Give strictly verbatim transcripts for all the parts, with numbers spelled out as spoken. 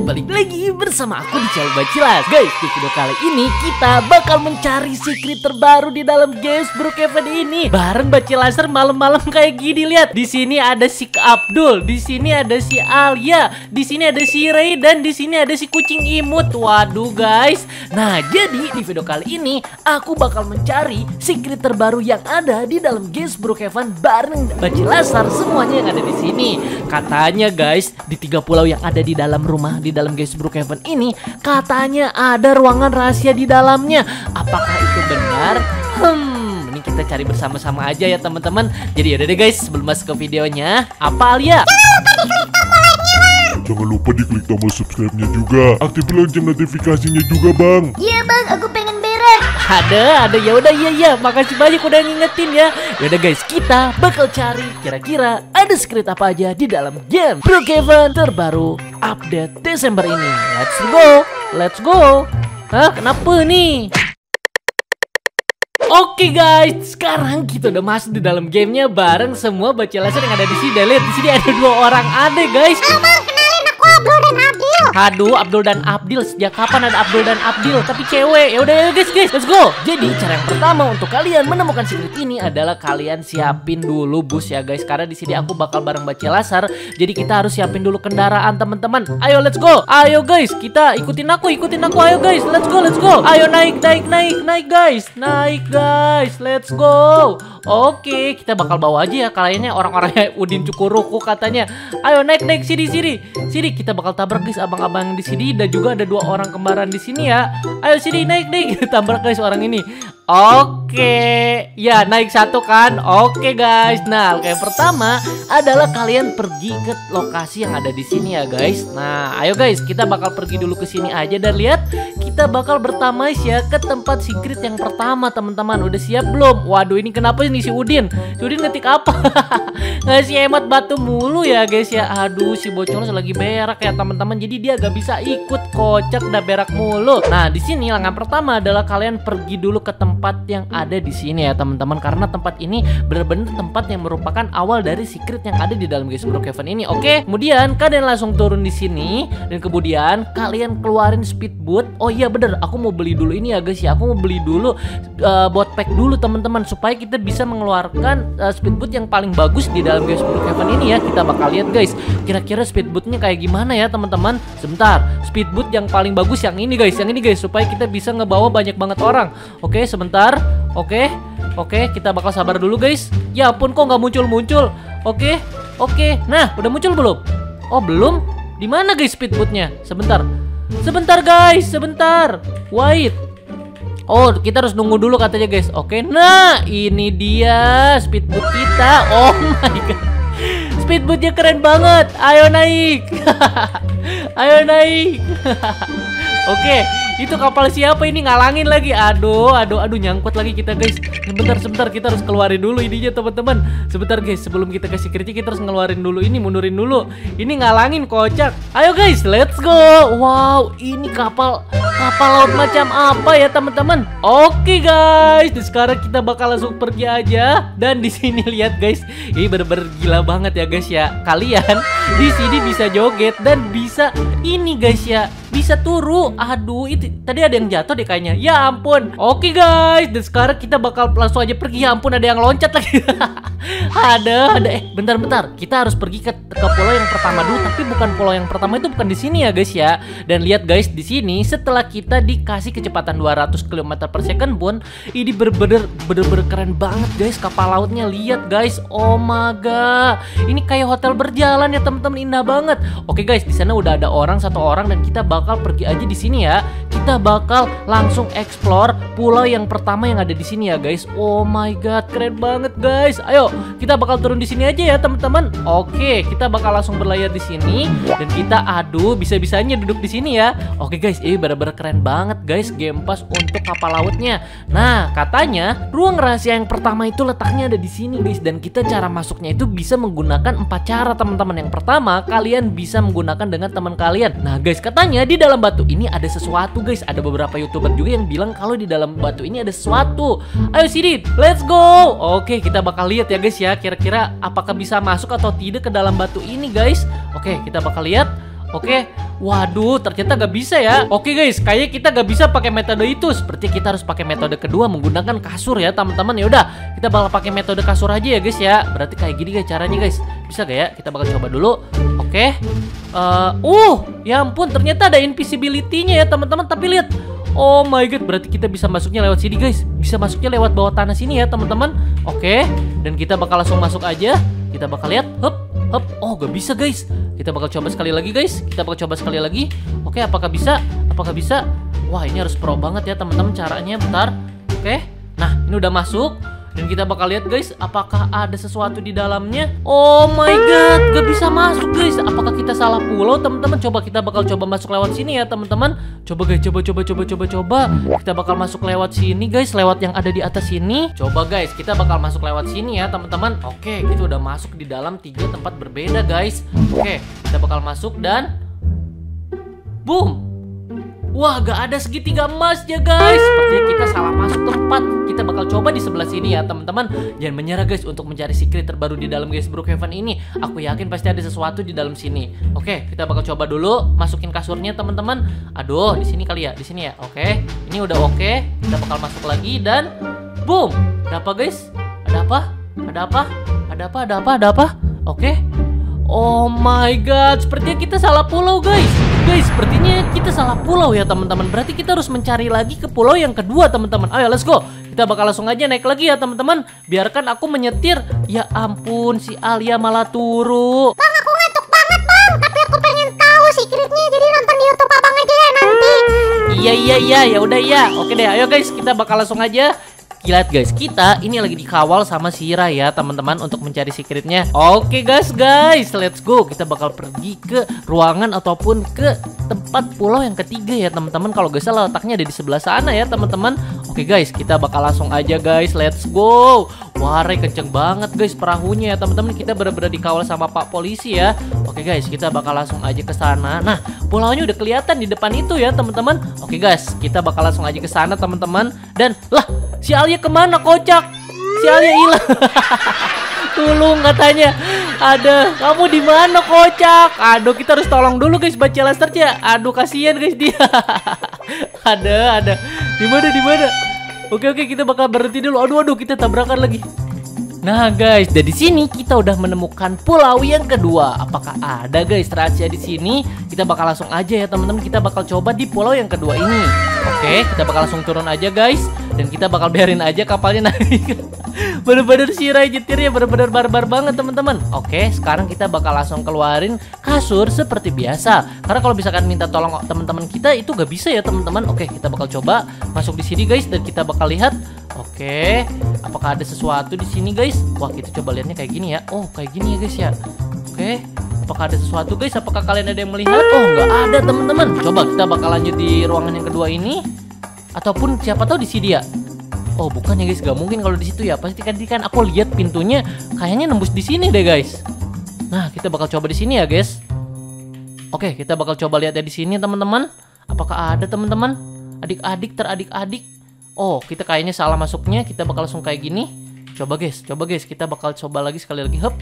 balik lagi bersama aku di channel Bacilas. Guys, di video kali ini kita bakal mencari secret terbaru di dalam games Brookhaven ini. Bareng Bacilaser malam-malam kayak gini. Lihat, di sini ada si Abdul, di sini ada si Alia, di sini ada si Ray, dan di sini ada si kucing imut. Waduh guys. Nah, jadi di video kali ini aku bakal mencari secret terbaru yang ada di dalam games Brookhaven bareng Bacilaser semuanya yang ada di sini. Katanya guys, di tiga pulau yang ada di dalam rumah di dalam games Brookhaven ini katanya ada ruangan rahasia di dalamnya. Apakah itu benar? Hmm, ini kita cari bersama-sama aja ya teman-teman. Jadi yaudah deh guys, sebelum masuk ke videonya, apa Alia? Jangan lupa diklik tombol subscribe-nya juga. Aktifin lonceng notifikasinya juga, Bang. Iya, Bang, aku pengen beres. Ada, ada ya udah iya iya. Makasih banyak udah ngingetin ya. Yaudah guys, kita bakal cari kira-kira ada secret apa aja di dalam game Brookhaven terbaru update Desember ini. Let's go, let's go. Hah, kenapa nih? Oke guys, sekarang kita udah masuk di dalam gamenya bareng semua Bacilaser yang ada di sini. Lihat di sini ada dua orang ada guys. Abang, kenalin aku Abdul dan Abdil. Aduh, Abdul dan Abdil, sejak kapan ada Abdul dan Abdil tapi cewek? Ya udah ya guys, guys, let's go. Jadi cara yang pertama untuk kalian menemukan secret ini adalah kalian siapin dulu bus ya guys, karena di sini aku bakal bareng Bacilaser. Jadi kita harus siapin dulu kendaraan teman-teman. Ayo let's go. Ayo guys, kita ikutin aku, ikutin aku. Ayo guys, let's go, let's go. Ayo naik, naik, naik, naik guys. Naik guys, let's go. Oke, kita bakal bawa aja ya kaliannya orang-orangnya Udin Cukuruku katanya. Ayo naik, naik sini, sini. Sini kita bakal tabrak guys abang-abang di sini, dan juga ada dua orang kembaran di sini ya. Ayo sini naik, naik. Kita tabrak guys orang ini. Oke, ya naik satu kan. Oke guys. Nah, yang pertama adalah kalian pergi ke lokasi yang ada di sini ya guys. Nah, ayo guys, kita bakal pergi dulu ke sini aja dan lihat kita bakal bertamais ya ke tempat secret yang pertama teman-teman. Udah siap belum? Waduh, ini kenapa nih si Udin? Si Udin ngetik apa? Ngasih hemat batu mulu ya guys ya. Aduh, si bocor lagi berak ya teman-teman. Jadi dia gak bisa ikut, kocak udah berak mulu. Nah, di sini langkah pertama adalah kalian pergi dulu ke tempat tempat yang ada di sini ya teman-teman, karena tempat ini benar-benar tempat yang merupakan awal dari secret yang ada di dalam games Brookhaven ini. Oke, kemudian kalian langsung turun di sini dan kemudian kalian keluarin speedboat. Oh iya bener, aku mau beli dulu ini ya guys ya. Aku mau beli dulu uh, bot pack dulu teman-teman, supaya kita bisa mengeluarkan uh, speedboat yang paling bagus di dalam games Brookhaven ini ya. Kita bakal lihat guys, kira-kira speedboatnya kayak gimana ya teman-teman. Sebentar, speedboat yang paling bagus yang ini guys, yang ini guys, supaya kita bisa ngebawa banyak banget orang. Oke, sebentar. Bentar, oke, oke, kita bakal sabar dulu guys. Ya ampun, kok nggak muncul-muncul? Oke, oke, nah udah muncul belum? Oh belum? Di mana guys speedboatnya? Sebentar, sebentar guys, sebentar. Wait. Oh, kita harus nunggu dulu katanya guys. Oke, nah ini dia speedboat kita. Oh my god, speedboatnya keren banget. Ayo naik, ayo naik. Oke. Itu kapal siapa ini, ngalangin lagi. Aduh, aduh, aduh, nyangkut lagi kita guys. Sebentar, sebentar, kita harus keluarin dulu ininya teman-teman. Sebentar guys, sebelum kita kasih secretnya kita harus ngeluarin dulu ini, mundurin dulu. Ini ngalangin, kocak. Ayo guys, let's go. Wow, ini kapal kapal laut macam apa ya teman-teman? Oke guys, dan sekarang kita bakal langsung pergi aja. Dan di sini lihat guys, ini bener-bener gila banget ya guys ya. Kalian di sini bisa joget dan bisa ini guys ya, bisa turu. Aduh, itu tadi ada yang jatuh deh kayaknya. Ya ampun. Oke guys, dan sekarang kita bakal langsung aja pergi. Ya ampun, ada yang loncat lagi. Ada, ada. Eh, bentar-bentar. Kita harus pergi ke, ke pulau yang pertama dulu. Tapi bukan pulau yang pertama itu, bukan di sini ya guys ya. Dan lihat guys, di sini setelah kita dikasih kecepatan dua ratus kilometer per second pun, ini bener-bener bener-bener keren banget guys kapal lautnya. Lihat guys, oh my god. Ini kayak hotel berjalan ya teman-teman, indah banget. Oke guys, di sana udah ada orang satu orang dan kita bakal pergi aja di sini ya. Kita bakal langsung explore pulau yang pertama yang ada di sini ya guys. Oh my god, keren banget guys. Ayo, kita bakal turun di sini aja ya teman-teman. Oke, kita bakal langsung berlayar di sini dan kita aduh bisa-bisanya duduk di sini ya. Oke guys, ini bener-bener keren banget guys game pass untuk kapal lautnya. Nah, katanya ruang rahasia yang pertama itu letaknya ada di sini guys, dan kita cara masuknya itu bisa menggunakan empat cara teman-teman. Yang pertama, kalian bisa menggunakan dengan teman kalian. Nah guys, katanya di dalam batu ini ada sesuatu guys. Ada beberapa YouTuber juga yang bilang kalau di dalam batu ini ada sesuatu. Ayo sini, let's go. Oke, kita bakal lihat ya guys ya, kira-kira apakah bisa masuk atau tidak ke dalam batu ini guys. Oke, kita bakal lihat. Oke, Waduh, ternyata gak bisa ya. Oke guys, kayaknya kita gak bisa pakai metode itu. Seperti kita harus pakai metode kedua menggunakan kasur ya teman-teman. Ya udah, kita bakal pakai metode kasur aja ya guys ya. Berarti kayak gini guys caranya guys. Bisa gak ya? Kita bakal coba dulu. Oke. Uh, uh, ya ampun, ternyata ada invisibility-nya ya teman-teman. Tapi lihat. Oh my god, berarti kita bisa masuknya lewat sini guys. Bisa masuknya lewat bawah tanah sini ya teman-teman. Oke. Dan kita bakal langsung masuk aja. Kita bakal lihat. Hup, hup. Oh, gak bisa guys. Kita bakal coba sekali lagi guys. Kita bakal coba sekali lagi. Oke, apakah bisa? Apakah bisa? Wah, ini harus pro banget ya teman-teman caranya. Bentar. Oke. Nah, ini udah masuk. Dan kita bakal lihat guys, apakah ada sesuatu di dalamnya. Oh my god, gak bisa masuk guys. Apakah kita salah pulau teman-teman? Coba kita bakal coba masuk lewat sini ya teman-teman. Coba guys, coba coba coba coba coba. Kita bakal masuk lewat sini guys, lewat yang ada di atas sini. Coba guys, kita bakal masuk lewat sini ya teman-teman. Oke, kita udah masuk di dalam tiga tempat berbeda guys. Oke, kita bakal masuk dan boom. Wah, gak ada segitiga emas ya guys. Sepertinya kita salah masuk tempat. Kita bakal coba di sebelah sini ya teman-teman. Jangan menyerah guys untuk mencari secret terbaru di dalam guys Brookhaven ini. Aku yakin pasti ada sesuatu di dalam sini. Oke, kita bakal coba dulu masukin kasurnya teman-teman. Aduh, di sini kali ya, di sini ya. Oke, ini udah oke. Kita bakal masuk lagi dan boom. Ada apa guys? Ada apa? Ada apa? Ada apa? Ada apa? Ada apa? Oke. Oh my god, sepertinya kita salah pulau guys. Guys, sepertinya kita salah pulau ya teman-teman. Berarti kita harus mencari lagi ke pulau yang kedua teman-teman. Ayo let's go. Kita bakal langsung aja naik lagi ya teman-teman. Biarkan aku menyetir. Ya ampun, si Alia malah turu. Bang, aku ngantuk banget bang. Tapi aku pengen tahu secretnya. Jadi nonton di YouTube abang aja ya nanti. Iya iya iya, ya udah ya. Oke deh, ayo guys, kita bakal langsung aja. Lihat guys, kita ini lagi dikawal sama Shira ya teman-teman untuk mencari secretnya. Oke guys, guys, let's go. Kita bakal pergi ke ruangan ataupun ke tempat pulau yang ketiga ya teman-teman. Kalau gak salah letaknya ada di sebelah sana ya teman-teman. Oke guys, kita bakal langsung aja guys, let's go. Wah, kenceng banget guys perahunya ya teman-teman. Kita benar-benar dikawal sama Pak Polisi ya. Oke guys, kita bakal langsung aja ke sana. Nah, pulaunya udah kelihatan di depan itu ya teman-teman. Oke guys, kita bakal langsung aja ke sana teman-teman. Dan lah, si Alia kemana kocak? Si Alia hilang. Tulung katanya. Ada, kamu di mana kocak? Aduh, kita harus tolong dulu guys baca laser ya. Aduh, kasihan guys dia. Ada, ada. Di mana di mana? Oke oke, kita bakal berhenti dulu. Aduh aduh, kita tabrakan lagi. Nah guys, dari sini kita udah menemukan pulau yang kedua. Apakah ada guys rahasia di sini? Kita bakal langsung aja ya teman-teman. Kita bakal coba di pulau yang kedua ini. Oke, kita bakal langsung turun aja guys. Dan kita bakal biarin aja kapalnya naik. Bener-bener Shira nyetirnya bener-bener barbar banget teman-teman. Oke, sekarang kita bakal langsung keluarin kasur seperti biasa. Karena kalau misalkan minta tolong teman-teman kita itu gak bisa ya teman-teman. Oke, kita bakal coba masuk di sini guys dan kita bakal lihat. Oke, apakah ada sesuatu di sini guys? Wah, kita coba lihatnya kayak gini ya. Oh, kayak gini ya guys ya. Oke, apakah ada sesuatu guys? Apakah kalian ada yang melihat? Oh, nggak ada teman-teman. Coba kita bakal lanjut di ruangan yang kedua ini. Ataupun siapa tahu di sini ya. Oh, bukan ya guys, gak mungkin kalau di situ ya. Pasti kan kan aku lihat pintunya kayaknya nembus di sini deh guys. Nah, kita bakal coba di sini ya guys. Oke, kita bakal coba lihat ya di sini teman-teman. Apakah ada teman-teman? Adik-adik teradik-adik. Oh, kita kayaknya salah masuknya. Kita bakal langsung kayak gini. Coba guys, coba guys, kita bakal coba lagi sekali lagi. Hup.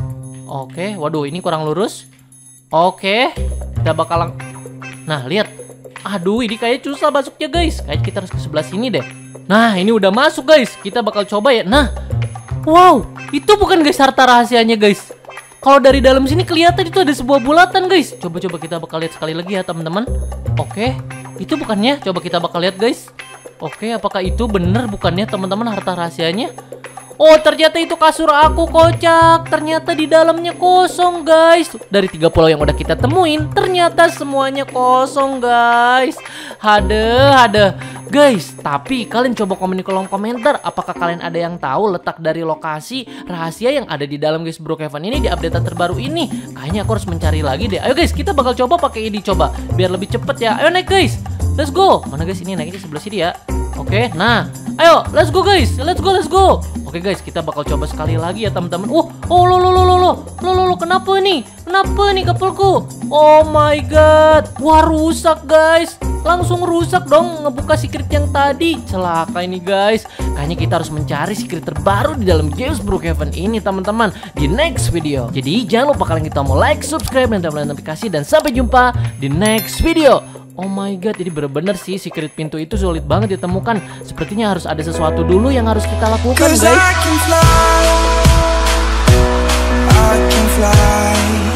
Oke, waduh ini kurang lurus. Oke, kita bakal lang... Nah, lihat. Aduh, ini kayaknya susah masuknya guys. Kayaknya kita harus ke sebelah sini deh. Nah, ini udah masuk guys. Kita bakal coba ya. Nah, wow, itu bukan guys harta rahasianya guys. Kalau dari dalam sini kelihatan itu ada sebuah bulatan guys. Coba-coba kita bakal lihat sekali lagi ya teman-teman. Oke, itu bukannya. Coba kita bakal lihat guys. Oke, apakah itu bener bukannya teman-teman harta rahasianya? Oh, ternyata itu kasur aku kocak. Ternyata di dalamnya kosong guys. Dari tiga pulau yang udah kita temuin, ternyata semuanya kosong guys. Ada, ada. Guys, tapi kalian coba komen di kolom komentar. Apakah kalian ada yang tahu letak dari lokasi rahasia yang ada di dalam guys Brookhaven ini di updatean terbaru ini? Kayaknya aku harus mencari lagi deh. Ayo guys, kita bakal coba pakai ini coba. Biar lebih cepet ya. Ayo naik guys. Let's go. Mana guys, ini naiknya sebelah sini ya. Oke, nah Ayo, let's go guys. Let's go, let's go. Oke guys, kita bakal coba sekali lagi ya teman-teman. Oh, oh lo lo lo lo lo. Lo lo lo kenapa nih? Kenapa nih kapalku? Oh my god. Wah, rusak guys. Langsung rusak dong ngebuka secret yang tadi. Celaka ini guys. Kayaknya kita harus mencari secret terbaru di dalam Zeus Brookhaven ini teman-teman di next video. Jadi jangan lupa kalian kita mau like, subscribe, dan tekan notifikasi. Dan sampai jumpa di next video. Oh my god, ini bener-bener sih secret pintu itu sulit banget ditemukan. Sepertinya harus ada sesuatu dulu yang harus kita lakukan guys. I can fly, I can fly.